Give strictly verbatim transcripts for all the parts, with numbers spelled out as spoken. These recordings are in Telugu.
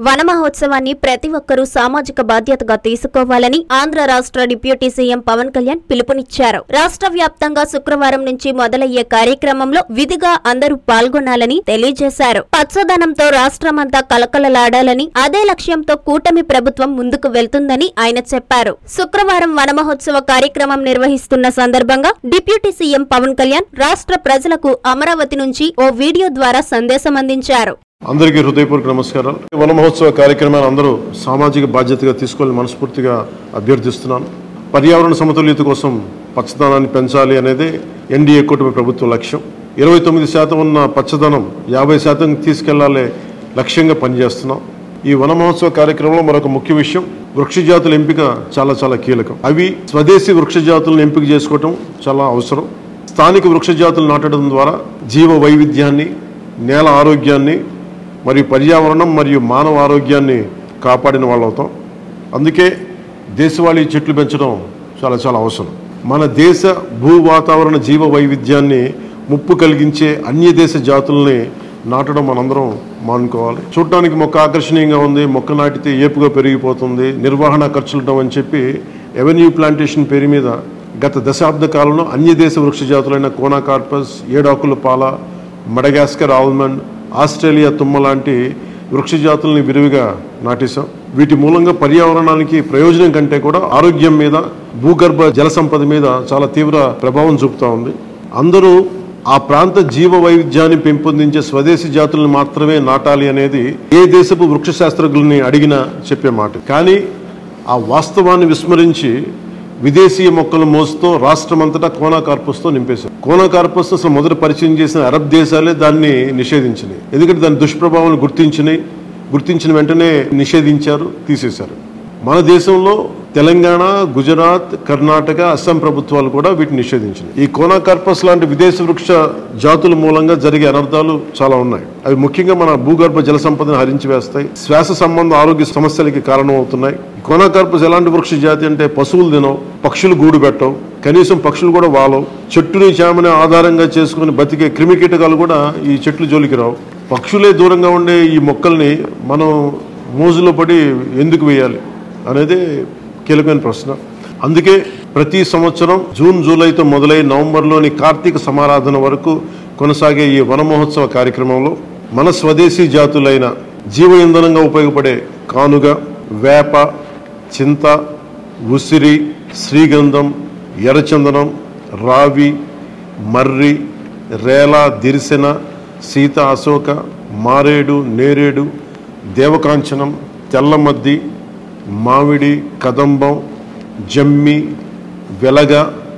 వన మహోత్సవాన్ని ప్రతి ఒక్కరూ సామాజిక బాధ్యతగా తీసుకోవాలని ఆంధ్ర రాష్ట్ర డిప్యూటీ సీఎం పవన్ కళ్యాణ్ పిలుపునిచ్చారు. రాష్ట్ర వ్యాప్తంగా శుక్రవారం నుంచి మొదలయ్యే కార్యక్రమంలో విధిగా అందరూ పాల్గొనాలని తెలియజేశారు. పచ్చదనంతో రాష్ట్రమంతా కలకలలాడాలని, అదే లక్ష్యంతో కూటమి ప్రభుత్వం ముందుకు వెళ్తుందని ఆయన చెప్పారు. శుక్రవారం వన మహోత్సవ కార్యక్రమం నిర్వహిస్తున్న సందర్భంగా డిప్యూటీ సీఎం పవన్ కళ్యాణ్ రాష్ట్ర ప్రజలకు అమరావతి నుంచి ఓ వీడియో ద్వారా సందేశం అందించారు. అందరికీ హృదయపూర్వక నమస్కారాలు. వన మహోత్సవ కార్యక్రమాన్ని అందరూ సామాజిక బాధ్యతగా తీసుకోవాలని మనస్ఫూర్తిగా అభ్యర్థిస్తున్నాను. పర్యావరణ సమతుల్యత కోసం పచ్చదనాన్ని పెంచాలి అనేది ఎన్డీఏ కూటమి ప్రభుత్వ లక్ష్యం. ఇరవై తొమ్మిది శాతం ఉన్న పచ్చదనం యాభై శాతం తీసుకెళ్లాలే లక్ష్యంగా పనిచేస్తున్నాం. ఈ వన మహోత్సవ కార్యక్రమంలో మరొక ముఖ్య విషయం, వృక్ష జాతుల ఎంపిక చాలా చాలా కీలకం. అవి స్వదేశీ వృక్ష జాతులను ఎంపిక చేసుకోవటం చాలా అవసరం. స్థానిక వృక్ష జాతులు నాటడం ద్వారా జీవ వైవిధ్యాన్ని, నేల ఆరోగ్యాన్ని మరియు పర్యావరణం మరియు మానవ ఆరోగ్యాన్ని కాపాడిన వాళ్ళు అవుతాం. అందుకే దేశవాళీ చెట్లు పెంచడం చాలా చాలా అవసరం. మన దేశ భూ వాతావరణ జీవ వైవిధ్యాన్ని ముప్పు కలిగించే అన్య దేశ జాతుల్ని నాటడం మనందరం మానుకోవాలి. చూడటానికి మొక్క ఆకర్షణీయంగా ఉంది, మొక్క నాటితే ఏపుగా పెరిగిపోతుంది, నిర్వహణ ఖర్చులుంటాం అని చెప్పి ఎవెన్యూ ప్లాంటేషన్ పేరు మీద గత దశాబ్ద కాలంలో అన్య దేశ వృక్ష జాతులైన కోనాకార్పస్, ఏడాకుల పాల, మడగాస్కర్ ఆల్మండ్, ఆస్ట్రేలియా తుమ్మ లాంటి వృక్ష జాతుల్ని విరివిగా నాటేశాం. వీటి మూలంగా పర్యావరణానికి ప్రయోజనం కంటే కూడా ఆరోగ్యం మీద, భూగర్భ జల సంపద మీద చాలా తీవ్ర ప్రభావం చూపుతా ఉంది. అందరూ ఆ ప్రాంత జీవ వైవిధ్యాన్ని పెంపొందించే స్వదేశీ జాతులను మాత్రమే నాటాలి అనేది ఏ దేశపు వృక్ష శాస్త్రజ్ఞుల్ని అడిగినా చెప్పే మాట. కానీ ఆ వాస్తవాన్ని విస్మరించి విదేశీయ మొక్కల మోసుతో రాష్ట్రమంతటా కోనాకార్పస్తో నింపేశారు. కోనాకార్పస్ అసలు మొదట పరిచయం చేసిన అరబ్ దేశాలే దాన్ని నిషేధించినాయి. ఎందుకంటే దాని దుష్ప్రభావాలను గుర్తించినాయి. గుర్తించిన వెంటనే నిషేధించారు, తీసేశారు. మన దేశంలో తెలంగాణ, గుజరాత్, కర్ణాటక, అస్సాం ప్రభుత్వాలు కూడా వీటిని నిషేధించినాయి. ఈ కోనాకార్పస్ లాంటి విదేశ వృక్ష జాతుల మూలంగా జరిగే అనర్థాలు చాలా ఉన్నాయి. అవి ముఖ్యంగా మన భూగర్భ జల సంపదను హరించి వేస్తాయి, శ్వాస సంబంధ ఆరోగ్య సమస్యలకి కారణం అవుతున్నాయి. కోనాకార్పస్ ఎలాంటి వృక్ష జాతి అంటే పశువులు తినవు, పక్షులు గూడు పెట్టవు, కనీసం పక్షులు కూడా వాలవు. చెట్టుని చేమని ఆధారంగా చేసుకుని బతికే క్రిమికీటకాలు కూడా ఈ చెట్లు జోలికి రావు. పక్షులే దూరంగా ఉండే ఈ మొక్కల్ని మనం మోజులో పడి ఎందుకు వేయాలి అనేది కీలకమైన ప్రశ్న. అందుకే ప్రతి సంవత్సరం జూన్ జూలైతో మొదలై నవంబర్లోని కార్తీక సమారాధన వరకు కొనసాగే ఈ వన మహోత్సవ కార్యక్రమంలో మన స్వదేశీ జాతులైన జీవ ఇంధనంగా ఉపయోగపడే కానుగ, వేప, చింత, ఉసిరి, శ్రీగంధం, ఎర్రచందనం, రావి, మర్రి, రేల, దిరిసెన, సీత, అశోక, మారేడు, నేరేడు, దేవకాంచనం, తెల్లమద్ది, మామిడి, కదంబం, జమ్మి, వెలగ,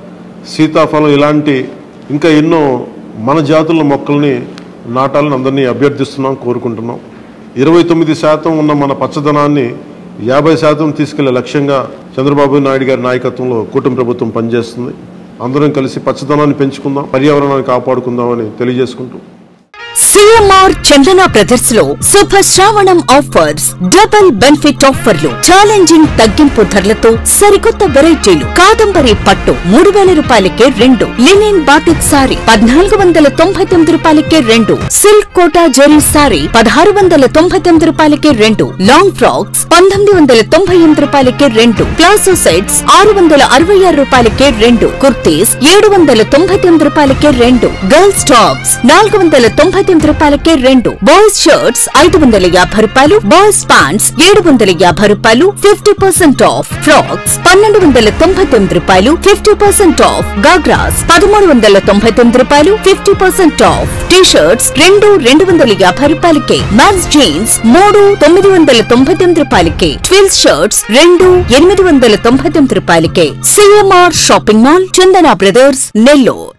సీతాఫలం ఇలాంటి ఇంకా ఎన్నో మన జాతుల మొక్కల్ని నాటాలని అందరినీ అభ్యర్థిస్తున్నాం, కోరుకుంటున్నాం. ఇరవై తొమ్మిది శాతం ఉన్న మన పచ్చదనాన్ని యాభై శాతం తీసుకెళ్లే లక్ష్యంగా చంద్రబాబు నాయుడు గారి నాయకత్వంలో కూటమి ప్రభుత్వం పనిచేస్తుంది. అందరం కలిసి పచ్చదనాన్ని పెంచుకుందాం, పర్యావరణాన్ని కాపాడుకుందామని తెలియజేసుకుంటూ సిఎంఆర్ చందన బ్రదర్స్ లో శుభ శ్రావణం ఆఫర్స్, డబుల్ బెనిఫిట్ ఆఫర్లు, ఛాలెంజింగ్ తగ్గింపు ధరలతో సరికొత్త వెరైటీలు. కాదంబరి పట్టు మూడు వేల రూపాయలకే రెండు, లినిన్ బాటిక్ సారీ పద్నాలుగు వందల తొంభై తొమ్మిది రూపాయలకే రెండు, సిల్క్ కోటా జెరీ సారీ పదహారు వందల తొంభై తొమ్మిది రూపాయలకే రెండు, లాంగ్ ఫ్రాక్స్ పంతొమ్మిది వందల తొంభై ఎనిమిది రూపాయలకే రెండు, ప్లాసో సెట్స్ ఆరు వందల అరవై ఆరు రూపాయలకే రెండు, కుర్తీస్ ఏడు వందల తొంభై తొమ్మిది రూపాయలకే రెండు, గర్ల్స్ టాప్స్ నాలుగు వందల తొంభై తొమ్మిది రూపాయలకే రెండు, బాయ్స్ షర్ట్స్ ఐదు వందల యాభై రూపాయలు, బాయ్స్ ప్యాంట్స్ ఏడు వందల యాభై రూపాయలు, ఫిఫ్టీ పర్సెంట్ ఆఫ్. ఫ్రాక్స్ పన్నెండు వందల తొంభై తొమ్మిది రూపాయలు, ఫిఫ్టీ పర్సెంట్ ఆఫ్. గాగ్రాస్ పదమూడు వందల తొంభై తొమ్మిది రూపాయలు, fifty percent off. T shirts రెండు రెండు వందల యాభై రూపాయలకే, మ్యాన్స్ జీన్స్ మూడు తొమ్మిది వందల తొంభై తొమ్మిది రూపాయలకే, ట్విల్స్ షర్ట్స్ రెండు ఎనిమిది వందల తొంభై తొమ్మిది రూపాయలకే. CMR shopping mall, Chandana brothers, Nellore.